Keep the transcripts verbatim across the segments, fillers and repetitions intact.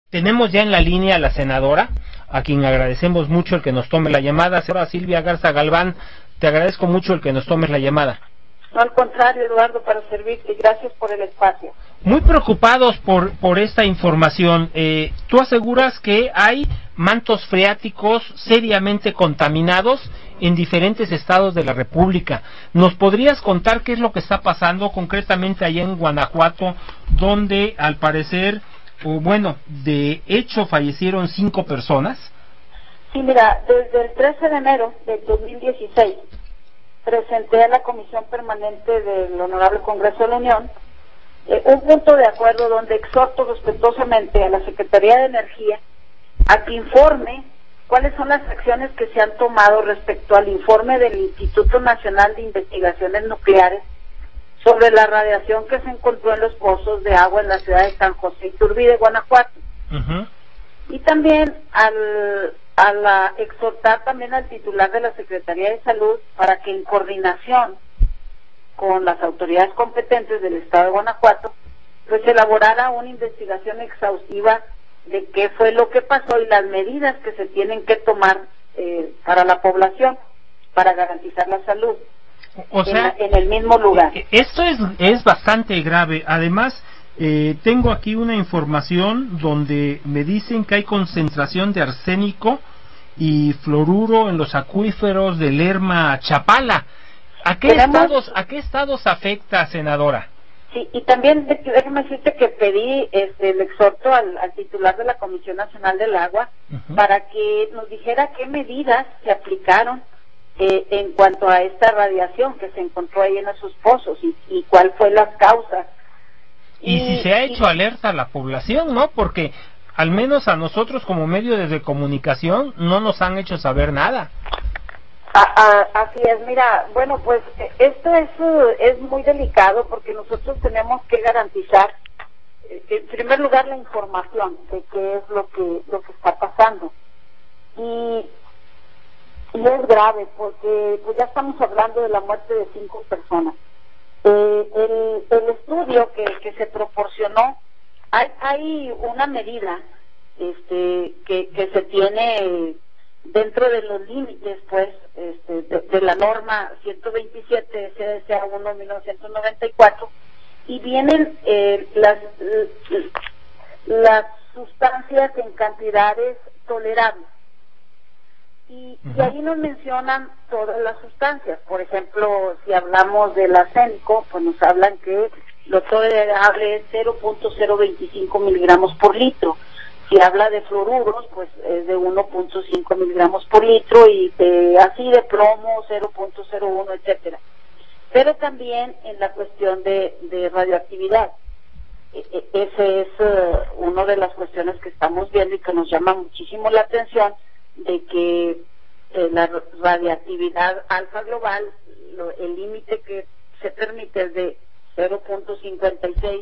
Tenemos ya en la línea a la senadora, a quien agradecemos mucho el que nos tome la llamada. Senadora Silvia Garza Galván, te agradezco mucho el que nos tomes la llamada. No, al contrario, Eduardo, para servirte. Gracias por el espacio. Muy preocupados por, por esta información. Eh, tú aseguras que hay mantos freáticos seriamente contaminados en diferentes estados de la República. ¿Nos podrías contar qué es lo que está pasando concretamente allá en Guanajuato, donde al parecer, o bueno, de hecho fallecieron cinco personas? Sí, mira, desde el trece de enero del dos mil dieciséis presenté a la Comisión Permanente del Honorable Congreso de la Unión eh, un punto de acuerdo donde exhorto respetuosamente a la Secretaría de Energía a que informe cuáles son las acciones que se han tomado respecto al informe del Instituto Nacional de Investigaciones Nucleares sobre la radiación que se encontró en los pozos de agua en la ciudad de San José Iturbide, Guanajuato. Uh-huh. Y también al, a la, exhortar también al titular de la Secretaría de Salud para que en coordinación con las autoridades competentes del estado de Guanajuato, pues elaborara una investigación exhaustiva de qué fue lo que pasó y las medidas que se tienen que tomar eh, para la población para garantizar la salud. O sea, en, en el mismo lugar. Esto es, es bastante grave. Además, eh, tengo aquí una información donde me dicen que hay concentración de arsénico y fluoruro en los acuíferos de Lerma, Chapala. ¿A qué ¿Tenemos? estados, a qué estados afecta, senadora? Sí, y también déjame decirte que pedí este, el exhorto al, al titular de la Comisión Nacional del Agua uh-huh. para que nos dijera qué medidas se aplicaron Eh, en cuanto a esta radiación que se encontró ahí en esos pozos y, y cuál fue las causas. Y, y si se ha hecho y, alerta a la población, ¿no? Porque al menos a nosotros como medio de comunicación no nos han hecho saber nada. A, a, así es, mira, bueno, pues esto es, es muy delicado porque nosotros tenemos que garantizar, eh, en primer lugar, la información de qué es lo que, lo que está pasando. Y Y es grave porque pues ya estamos hablando de la muerte de cinco personas. Eh, el, el estudio que, que se proporcionó, hay, hay una medida este, que, que se tiene dentro de los límites pues este, de, de la norma ciento veintisiete S D C A uno mil novecientos noventa y cuatro y vienen eh, las, las sustancias en cantidades tolerables. Y, y ahí nos mencionan todas las sustancias. Por ejemplo, si hablamos del arsénico, pues nos hablan que lo tolerable es cero punto cero veinticinco miligramos por litro. Si habla de fluoruros, pues es de uno punto cinco miligramos por litro, y de, así de plomo, cero punto cero uno, etcétera. Pero también en la cuestión de, de radioactividad. E, e, ese es uh, una de las cuestiones que estamos viendo y que nos llama muchísimo la atención, de que eh, la radiactividad alfa global, lo, el límite que se permite es de cero punto cincuenta y seis,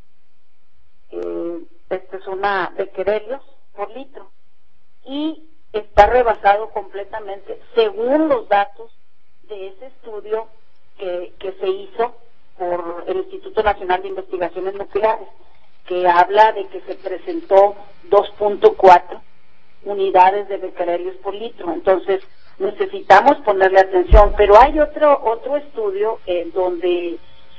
eh, este es una becquerelios por litro, y está rebasado completamente según los datos de ese estudio que, que se hizo por el Instituto Nacional de Investigaciones Nucleares, que habla de que se presentó dos punto cuatro unidades de becquerelios por litro. Entonces necesitamos ponerle atención, pero hay otro otro estudio eh, donde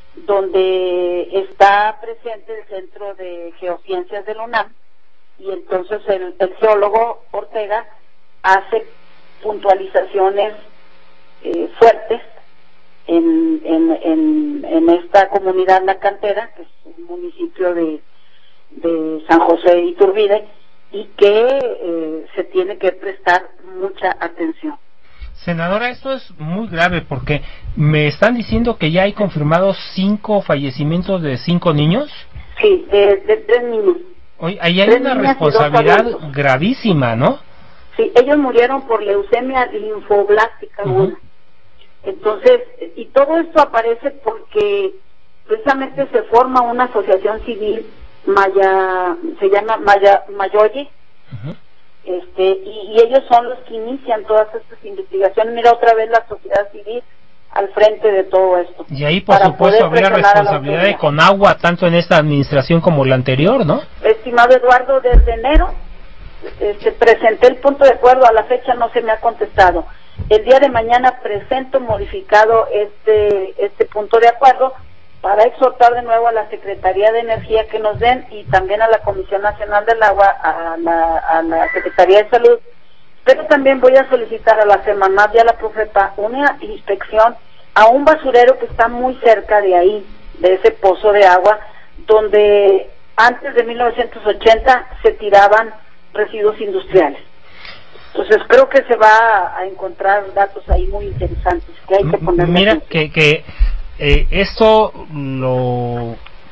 donde está presente el Centro de Geociencias de la UNAM, y entonces el, el geólogo Ortega hace puntualizaciones eh, fuertes en, en, en, en esta comunidad La Cantera, que es un municipio de, de San José Iturbide, y que eh, se tiene que prestar mucha atención. Senadora, esto es muy grave porque me están diciendo que ya hay confirmados cinco fallecimientos de cinco niños. Sí, de, de tres niños. Oye, ahí hay una responsabilidad gravísima, ¿no? Sí, ellos murieron por leucemia linfoblástica. Uh-huh. Entonces, y todo esto aparece porque precisamente se forma una asociación civil, Maya, se llama Maya, Mayoye, uh-huh. este, y, y ellos son los que inician todas estas investigaciones. Mira, otra vez la sociedad civil al frente de todo esto. Y ahí, por supuesto, habría responsabilidad de Conagua, tanto en esta administración como la anterior, ¿no? Estimado Eduardo, desde enero este, presenté el punto de acuerdo, a la fecha no se me ha contestado. El día de mañana presento modificado este, este punto de acuerdo para exhortar de nuevo a la Secretaría de Energía que nos den, y también a la Comisión Nacional del Agua, a la, a la Secretaría de Salud, pero también voy a solicitar a la Semarnat y a la Profepa una inspección a un basurero que está muy cerca de ahí, de ese pozo de agua, donde antes de mil novecientos ochenta se tiraban residuos industriales. Entonces creo que se va a encontrar datos ahí muy interesantes que hay que poner. Mira, que, que eh, esto lo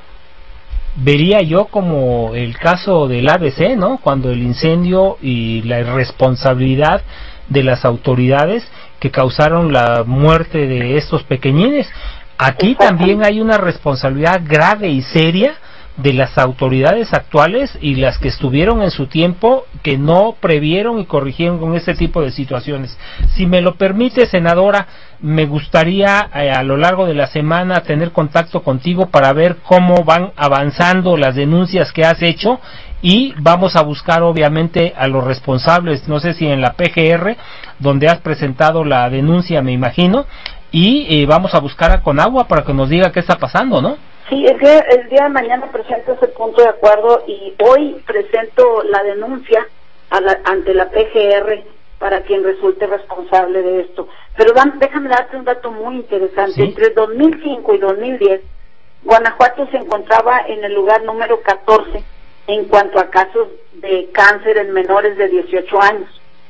vería yo como el caso del A B C, ¿no? Cuando el incendio y la irresponsabilidad de las autoridades que causaron la muerte de estos pequeñines. Aquí también hay una responsabilidad grave y seria de las autoridades actuales y las que estuvieron en su tiempo, que no previeron y corrigieron con este tipo de situaciones. Si me lo permite, senadora, me gustaría eh, a lo largo de la semana tener contacto contigo para ver cómo van avanzando las denuncias que has hecho, y vamos a buscar obviamente a los responsables, no sé si en la P G R, donde has presentado la denuncia, me imagino, y eh, vamos a buscar a Conagua para que nos diga qué está pasando, ¿no? Sí, el día, el día de mañana presento ese punto de acuerdo, y hoy presento la denuncia a la, ante la P G R para quien resulte responsable de esto. Pero dan, déjame darte un dato muy interesante. ¿Sí? Entre dos mil cinco y dos mil diez, Guanajuato se encontraba en el lugar número catorce en cuanto a casos de cáncer en menores de dieciocho años.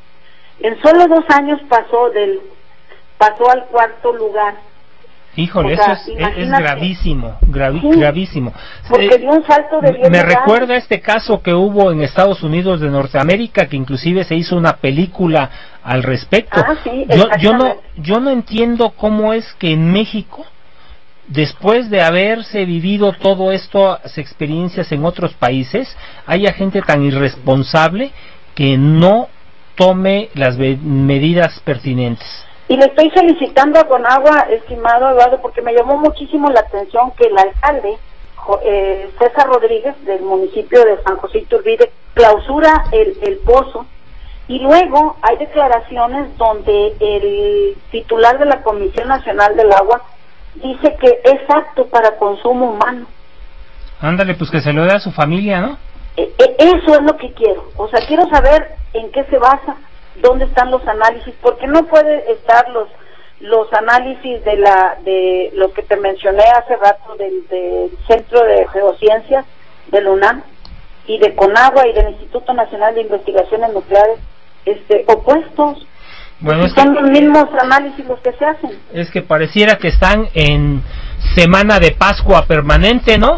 En solo dos años pasó del pasó al cuarto lugar. Híjole, o sea, eso es, es gravísimo, gravi, sí, gravísimo. Porque dio un salto de diez Me lugares. recuerda este caso que hubo en Estados Unidos de Norteamérica, que inclusive se hizo una película al respecto. Ah, sí, yo, yo no, yo no entiendo cómo es que en México, después de haberse vivido todo esto, las experiencias en otros países, haya gente tan irresponsable que no tome las medidas pertinentes. Y le estoy solicitando a Conagua, estimado Eduardo, porque me llamó muchísimo la atención que el alcalde, eh, César Rodríguez, del municipio de San José Iturbide, clausura el, el pozo, y luego hay declaraciones donde el titular de la Comisión Nacional del Agua dice que es apto para consumo humano. Ándale, pues que se lo dé a su familia, ¿no? Eh, eh, eso es lo que quiero, o sea, quiero saber en qué se basa, dónde están los análisis, porque no puede estar los los análisis de la de lo que te mencioné hace rato del, del Centro de Geociencias del UNAM y de Conagua y del Instituto Nacional de Investigaciones Nucleares este opuestos. Bueno, es son que, los mismos análisis los que se hacen. Es que pareciera que están en semana de Pascua permanente, ¿no?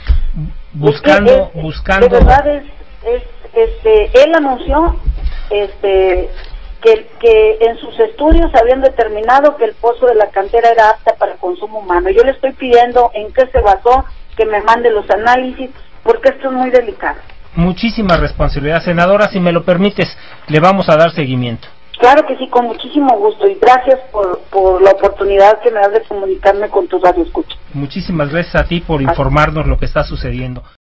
Buscando, es que es, buscando. De verdad es, es este él anunció este que, que en sus estudios habían determinado que el pozo de la cantera era apta para consumo humano. Yo le estoy pidiendo en qué se basó, que me mande los análisis, porque esto es muy delicado. Muchísima responsabilidad, senadora, si me lo permites, le vamos a dar seguimiento. Claro que sí, con muchísimo gusto, y gracias por, por la oportunidad que me das de comunicarme con tus radioescuchas. Muchísimas gracias a ti por informarnos lo que está sucediendo.